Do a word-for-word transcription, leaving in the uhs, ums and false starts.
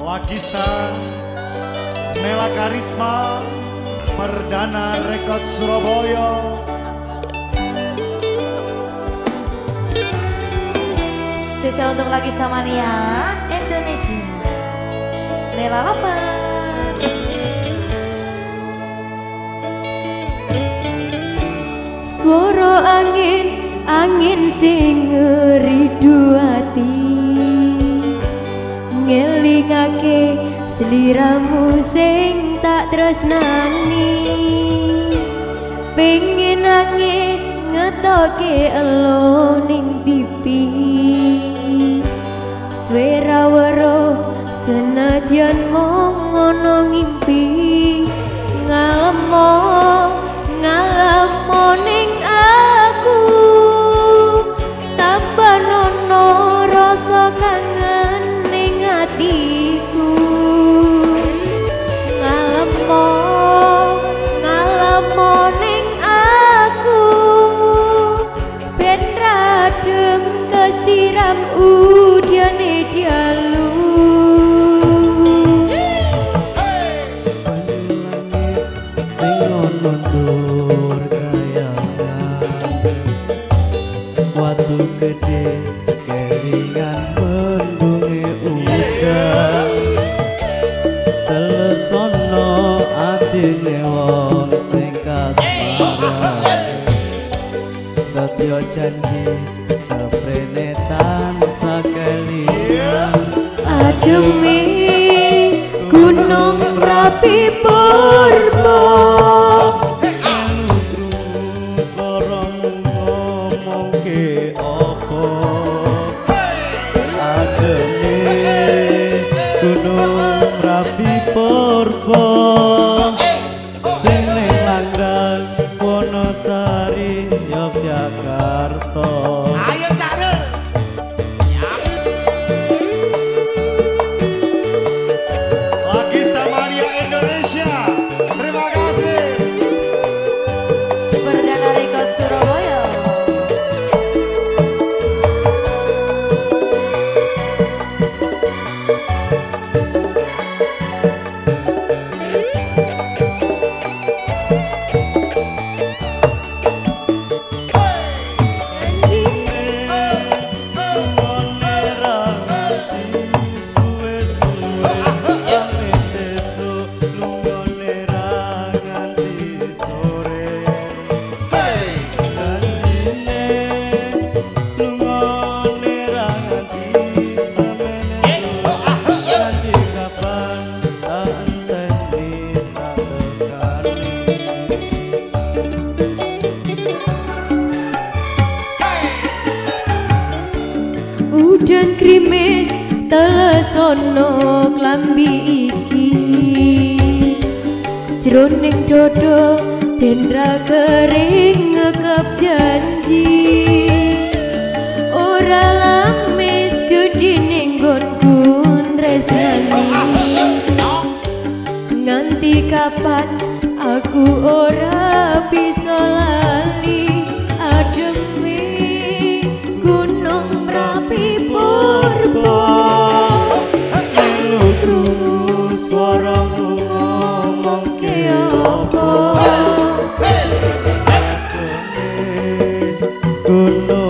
Wagista Nela Karisma Perdana Rekod Surabaya. Spesial untuk Wagista Mania Indonesia Nela Lover. Suara angin, angin sing ngeridu ati ngelingake seliramu sing tak tresnani. Pengen nangis ngetoke elo ning pipi, swara weruh senadyan mung ngono ngimpi. Ngalemo ngalemo ning aku tambah nono rasa kangen ning atiku. Ngalemo ngalemo ning aku ben radem kesiram udiane dialu. Mundur kayangan watu gede kelingan mendungi udan telesono atine wong sing kasmaran setya janji seprene tansah kelingan Ademi gunung Merapi purba Gunung Merapi purba sing ning Langgan Wonosari Yogyakarta. Ayo Cak. Wagista Mania Indonesia. Terima kasih. Perdana Rekod Surabaya. Udan krimis telesono klambi iki jroning dodo dendra kering ngekep janji. Ora lamis gedine nggonku tresnani nganti kapan aku ora bisa lali. Ademi Gunung Merapi purba melu krungu swaramu ngomongke apa Gunung